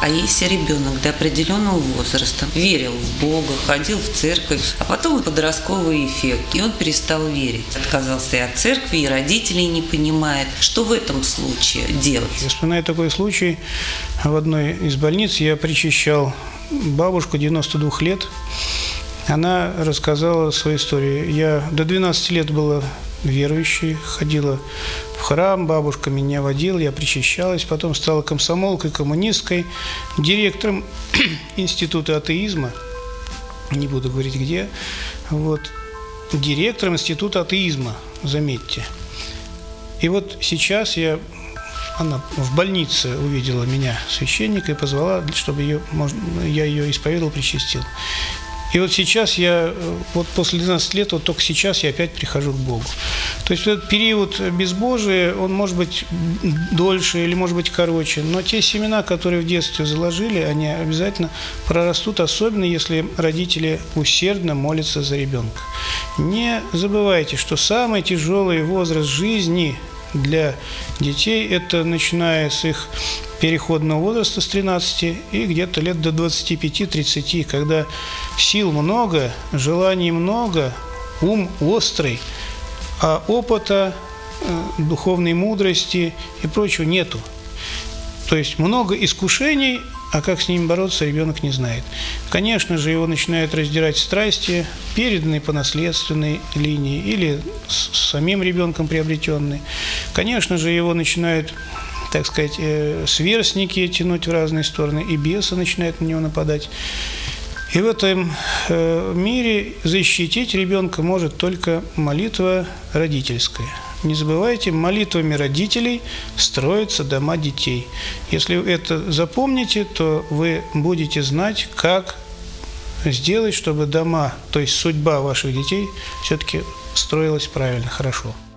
А если ребенок до определенного возраста верил в Бога, ходил в церковь, а потом подростковый эффект, и он перестал верить, отказался и от церкви, и родителей не понимает, что в этом случае делать? Я вспоминаю такой случай. В одной из больниц я причащал бабушку 92 лет. Она рассказала свою историю. Я до 12 лет была верующей, ходила в храм, бабушка меня водила, я причащалась, потом стала комсомолкой, коммунисткой, директором института атеизма, не буду говорить где, директором института атеизма, заметьте. И вот сейчас она в больнице увидела меня, священника, и позвала, чтобы я ее исповедовал, причастил. И вот сейчас после 12 лет, только сейчас я опять прихожу к Богу. То есть этот период безбожия, он может быть дольше или может быть короче, но те семена, которые в детстве заложили, они обязательно прорастут, особенно если родители усердно молятся за ребенка. Не забывайте, что самый тяжелый возраст жизни для детей – это начиная с их переходного возраста с 13 и где-то лет до 25-30, когда сил много, желаний много, ум острый, а опыта, духовной мудрости и прочего нету. То есть много искушений, а как с ними бороться, ребенок не знает. Конечно же, его начинают раздирать страсти, переданные по наследственной линии или с самим ребенком приобретенные. Конечно же, его начинают, так сказать, сверстники тянуть в разные стороны, и бесы начинают на него нападать. И в этом мире защитить ребенка может только молитва родительская. Не забывайте, молитвами родителей строятся дома детей. Если вы это запомните, то вы будете знать, как сделать, чтобы дома, то есть судьба ваших детей, все-таки строилась правильно, хорошо.